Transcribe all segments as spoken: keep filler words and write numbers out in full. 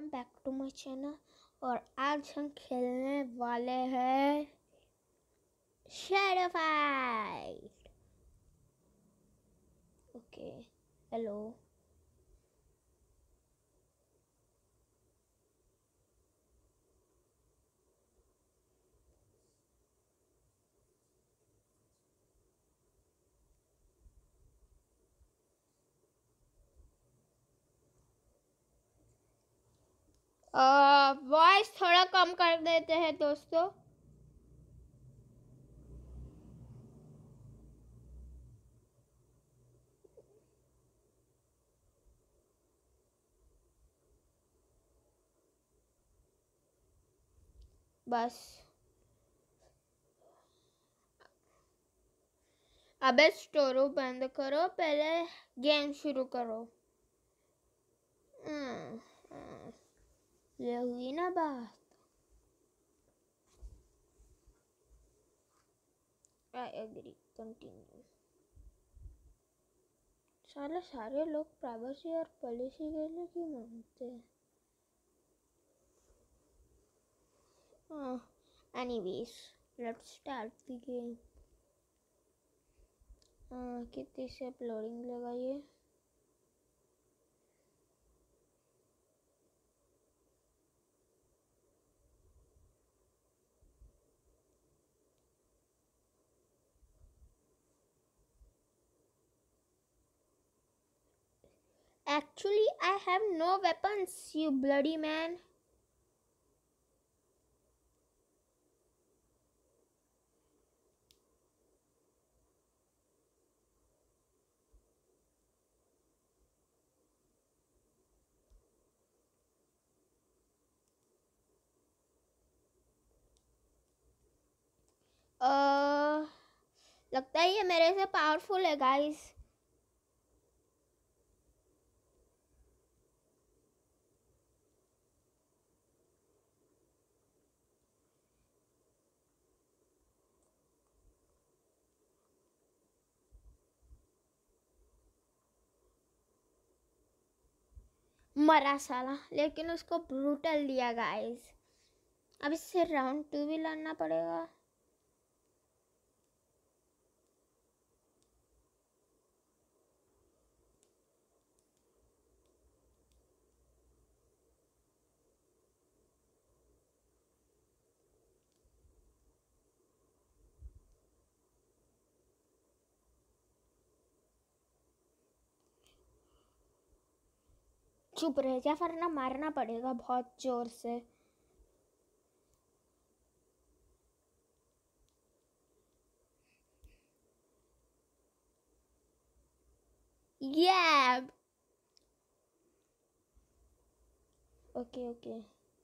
Welcome back to my channel. और आज हम खेलने वाले हैं shadow fight. Okay, hello. Voice थोड़ा कम कर देते हैं दोस्तों। बस अबे स्टोरो बंद करो, पहले गेम शुरू करो। ये हुई ना बात। I agree, continue. साले सारे लोग प्राइवेसी और पॉलिसी के लिए क्यों मांगते हैं? Uh, anyways, let's start the game. uh, कितनी से अपलोडिंग लगा ये? Actually, I have no weapons, you bloody man. uh, लगता है ये मेरे से पावरफुल है गाइस। मरा साला, लेकिन उसको ब्रूटल दिया गाइस। अब इससे राउंड टू भी लड़ना पड़ेगा। चुप रह जा, वरना मारना पड़ेगा बहुत जोर से। Yeah. Okay okay.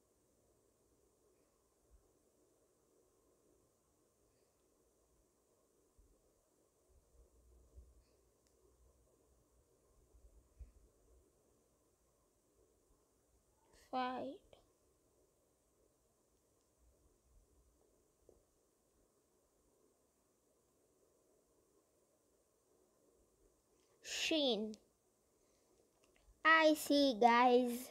Fight. Sheen. I see guys.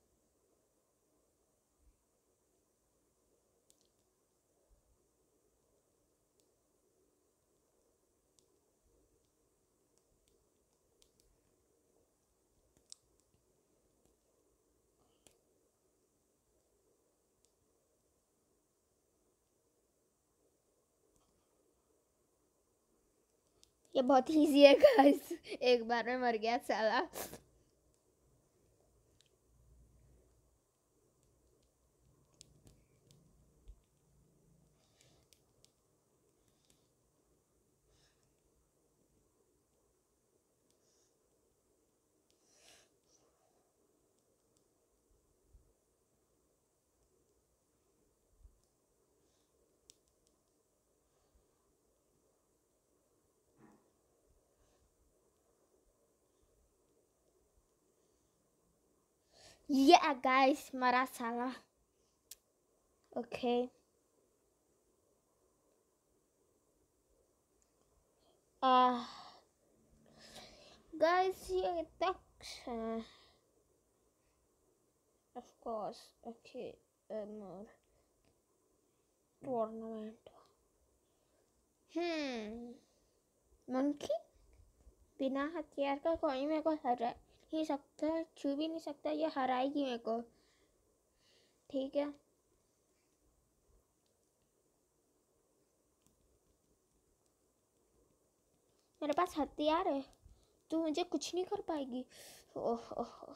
ये बहुत इजी है गाइस, एक बार में मर गया साला। Yeah guys, मरा साला। ओके। गाइस ये तक Of course. Okay. Um, tournament. Hmm. Monkey? बिना हथियार का कोई मेरे को हरा ही सकता है, छू भी नहीं सकता, ये हराएगी मेरे को। ठीक है। मेरे पास हथियार है, तू मुझे कुछ नहीं कर पाएगी। ओह ओह।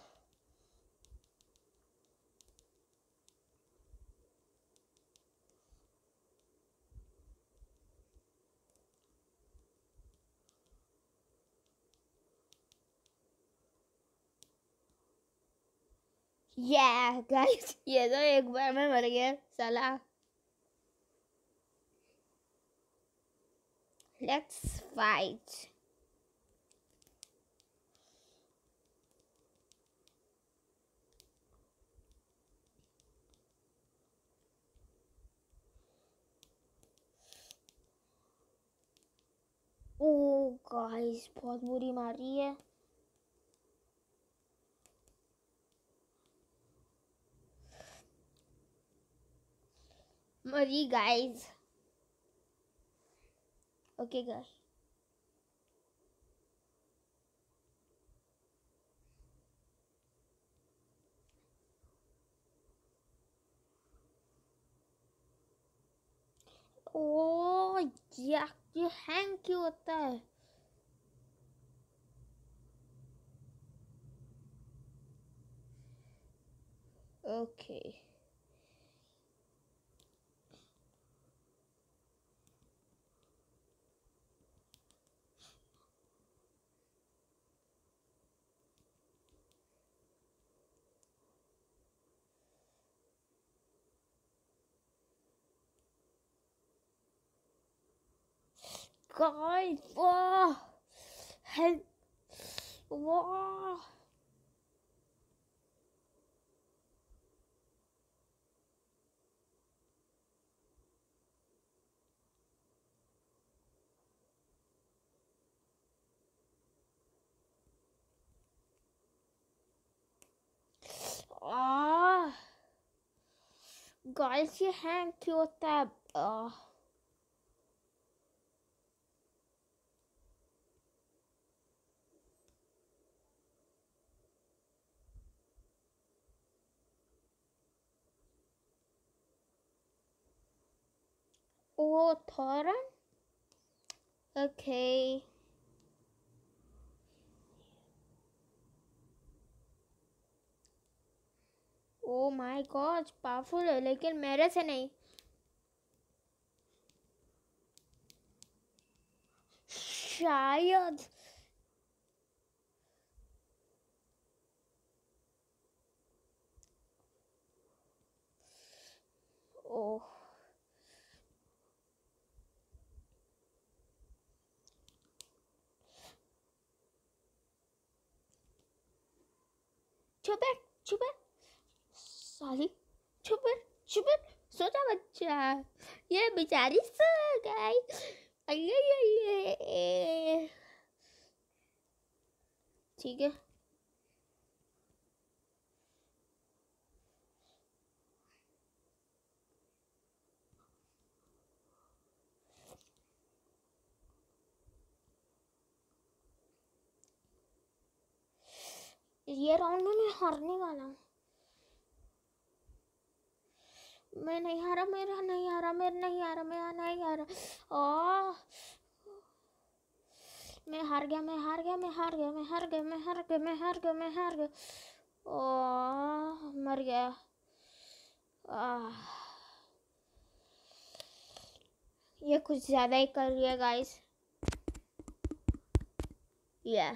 Yeah, guys, ये तो एक बार में मर गया साला। Let's fight. Oh guys, बहुत बुरी मारी है। मरी guys. Okay guys. ओह यार, ये हैंग क्यों होता है? Okay okay. Guys, wow, help, wow. Ah, guys, ये हैंग क्यों होता है? ah. Oh, Thoran? Okay. Oh my god, powerful है लेकिन मेरे से नहीं। शायद ओह चुप है, चुप है साली, चुप है, चुप है, सोचा बच्चा, ये बेचारी सो गई। ठीक है। ये राउंड में मैं हारने वाला हूँ। मैं नहीं हारा, मेरा नहीं हारा, मेरा नहीं हारा, मैं नहीं हारा। ओह, मैं हार गया, मैं हार गया, मैं हार गया, मैं हार गया, मैं हार गया, मैं हार गया, मैं हार गया। ओह, मर गया। आह, ये कुछ ज्यादा ही कर रही है गाइस। या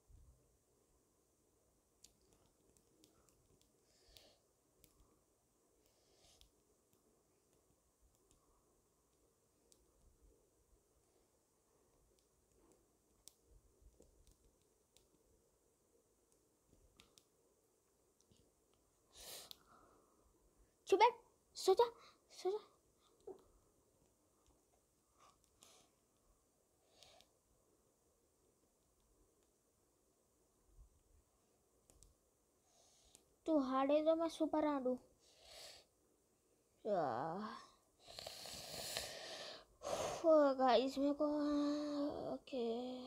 चुप है, सो जा, सो जा। तू हारे तो मैं सुपर हारूं। गाइस मेरे को ओके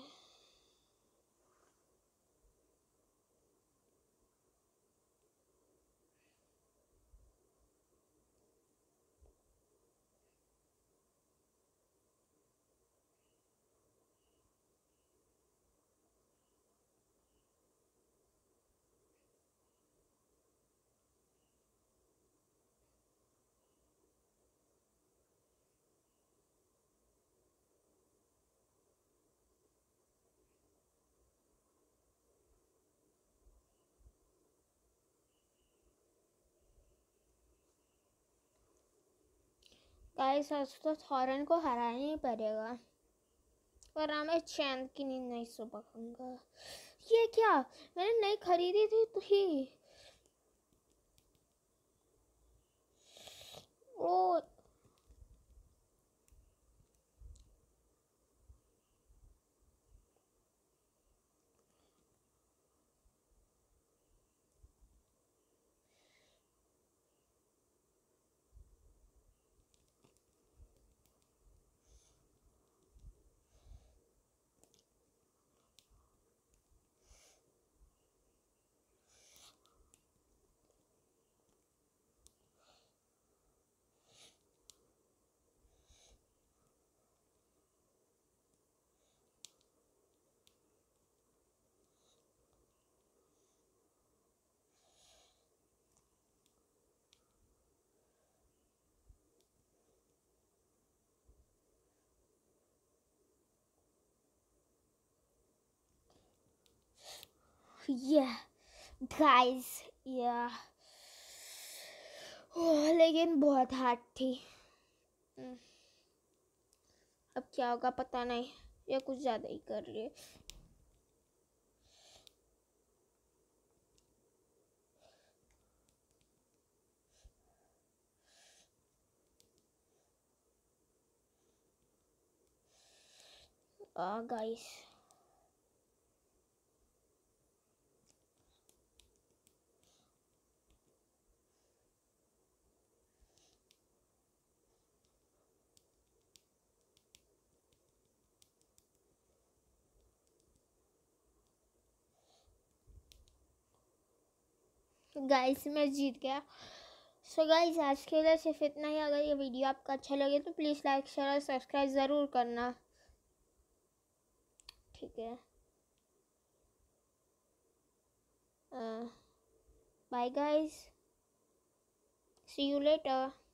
गाइस आज तो थॉरन को हराना ही पड़ेगा वरना मैं चैन की नींद नहीं सो पाऊंगा। ये क्या मैंने नहीं खरीदी थी तो ही ओ ये गाइस या लेकिन बहुत हार्ड थी। अब क्या होगा पता नहीं ये कुछ ज़्यादा ही कर रही है। आ गाइस गाइस मैं जीत गया। सो गाइस आज के लिए सिर्फ इतना ही। अगर ये वीडियो आपको अच्छा लगे तो प्लीज़ लाइक शेयर और सब्सक्राइब ज़रूर करना। ठीक है bye guys see you letter.